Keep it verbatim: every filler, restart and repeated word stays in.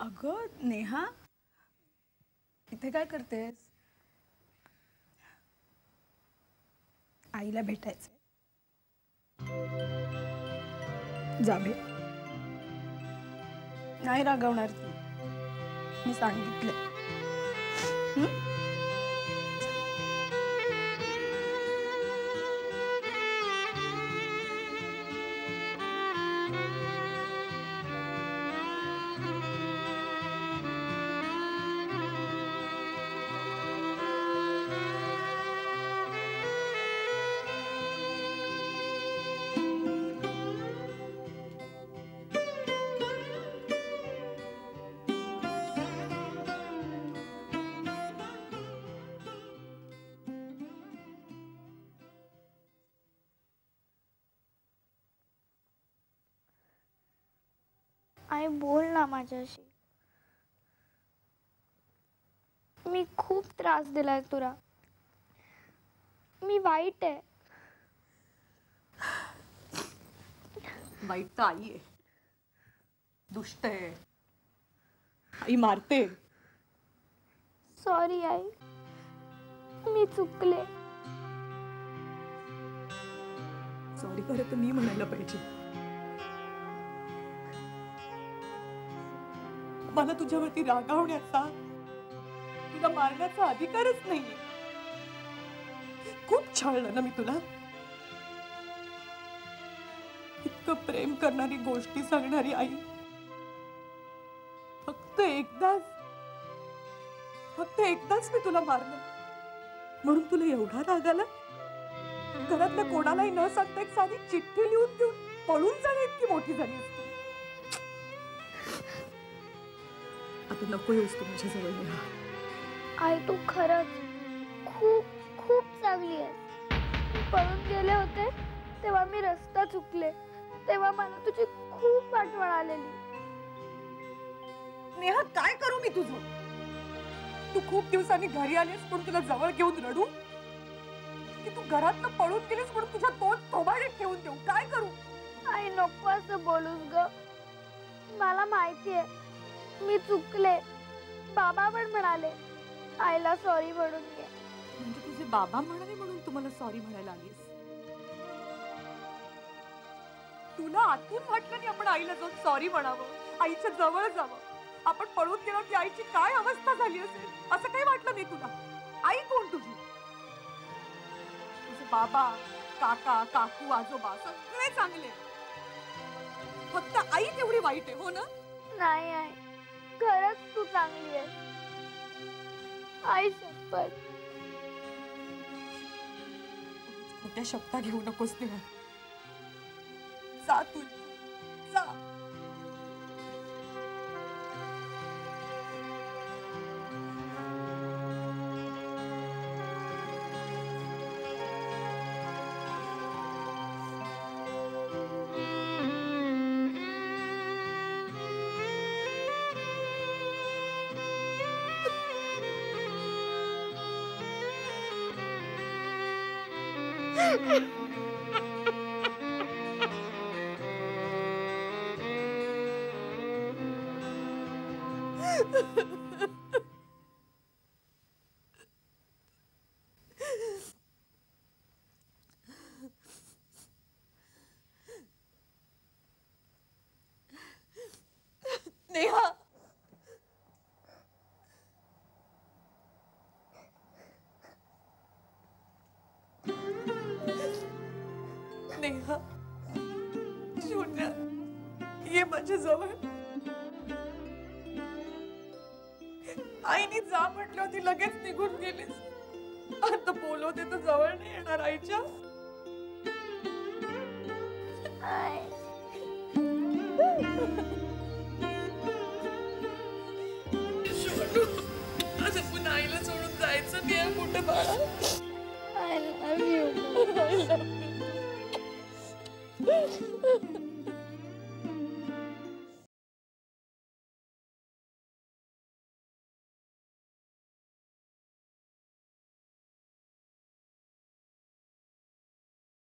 अगं नेहा, इथे काय करतेस? आईला भेटायचंय. जा भेट. नाही रागवणार ती, मी सांगितलं. आई बोल ना माझ्याशी. मी खूप त्रास दिलाय तुला. मी वाईट आहे. वाईट तर आई आहे, दुष्ट आहे, आई मारते. सॉरी आई, मी चुकले. सॉरी खरं तर मी म्हणायला पाहिजे. मला तुझ्यावरती रागावण्याचा, तुला मारण्याचा अधिकारच नाहीये. खूप छळलं ना मी तुला. इतकं प्रेम करणारी, गोष्टी सांगणारी आई फक्त एकदाच फक्त एकदाच मी तुला मारलं म्हणून तुला एवढा राग आला? घरातल्या कोणालाही न सांगता एक साधी चिठ्ठी लिहून देऊन पळून जाणे इतकी मोठी झाली असती. आता नको येऊस तू माझ्या जवळ नेहा. आई तू खरंच खूप खूप चांगली आहेस. मी पळून गेले होते तेव्हा मी रस्ता चुकले, तेव्हा मला तुझी खूप आठवण आलेली. नेहा काय करू मी तुझं? तू खूप दिवसांनी घरी आलीस म्हणून तुला जवळ घेऊन रडू, की तू घरातनं पळून गेलीस म्हणून तुझ्या दोन थोबाडीत ठेवून देऊ? काय करू? आई नको असं बोलूस ग. मला माहिती आहे मी चुकले. बाबा पण म्हणाले आईला सॉरी म्हणून घे. म्हणजे तुझे बाबा म्हणाले म्हणून तुम्हाला सॉरी म्हणायला आलीस? तुला आतून वाटलं नाही आपण आईला जाऊन सॉरी म्हणावं, आईच्या जवळ जावं? आपण पळून गेलो की आईची काय अवस्था झाली असेल असं काही वाटलं नाही तुला? आई कोण तुझी? तुझे बाबा, काका, काकू, आजोबा सगळे चांगले, फक्त आई तेवढी वाईट आहे, हो ना? नाही आई, खरंच तू चांगली आहे. आई शपथ. खोट्या शब्द घेऊ नकोस तेव्हा. जा तू, जा. नेहा, नेहा, शून्य ये माझ्या जवळ. आईने जा म्हटलं होती लगेच निघून गेलीस. आता बोलवते तर जवळ नाही येणार आईच्या. आता पुन्हा आईला सोडून जायचं नाही कुठे बाळा. I love you. I love you.